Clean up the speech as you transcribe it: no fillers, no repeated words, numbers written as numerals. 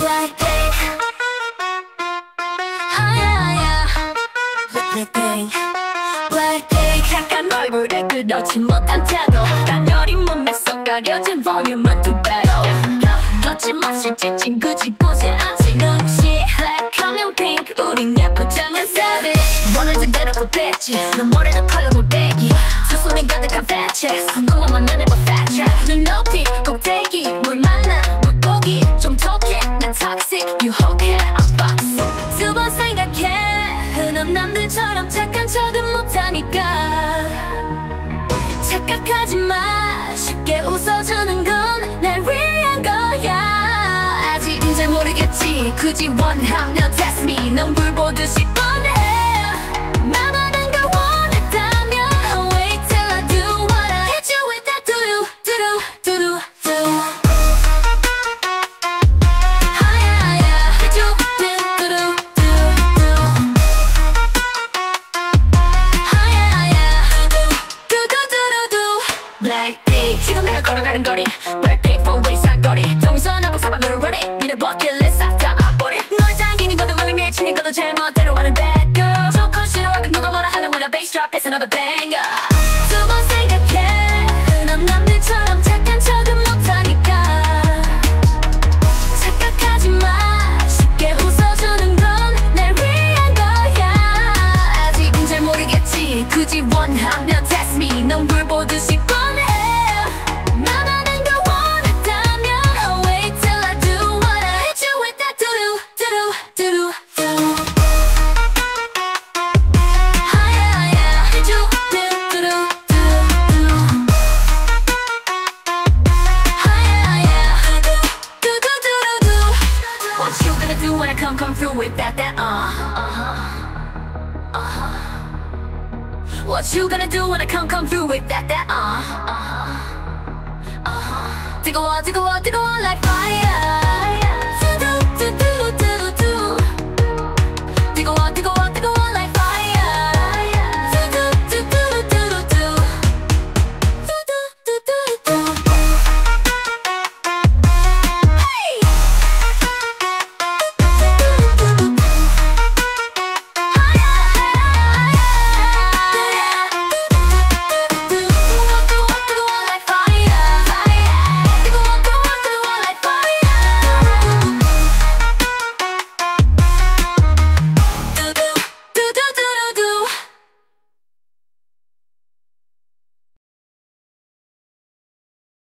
Blackpink. 하야야 Blackpink. Blackpink. 약간 얼굴에 그렇지 못한 태도, 단열이 몸에 쏙 가려진 볼륨은 두 배로, 거침없이 지친 굳이 보지 않지 눈치. Black pink 우린 예쁘장한 savage. 원을 제대로 뺐지 넌 머리는 컬러 골뱅이, 수분이 가득한 fat chest. 궁금하면 난 해봐 fat trap. 눈 높이 꼭대기 물 만나 물고기 좀 독해 난 toxic 유혹해 I'm box. 두 번 생각해 흔한 남들처럼 착한 척은 못하니까. 착각하지 마 쉽게 웃어주는 건 날 위한 거야. 아직은 잘 모르겠지 굳이 원하면 test me. 넌 불 보듯이 뻔해. 나만 안 걸 원했다면 wait till I do what I hit you with that do do do do do. 하야야 hit you do do do do. 하야야 do do do do. Blackpink 지금 내가 걸어가는 거리 Blackpink four-way 사거리 동선하고 사방으로 running 니네 버킷리스트 다 앞버리. 널 당기는 것도 멀리 미치는 것도 제멋대로 하는 bad girl. 조금 싫어하고 누가 뭐라 하는 거야 bass drop it's another banger. 두 번 생각해 흔한 남들처럼 착한 척은 못하니까. 착각하지 마 쉽게 웃어주는 건 날 위한 거야. 아직은 잘 모르겠지 굳이 원하면 test me. 넌 불 보듯이 뻔해. 나만 안 걸 원했다면 wait till I do what I hit you with that do do do do do. 하야야 hit you do do do do. 하야야 do do do do. What you gonna do when I come through with that What you gonna do when I come through with that 뜨거워 뜨거워 뜨거워 like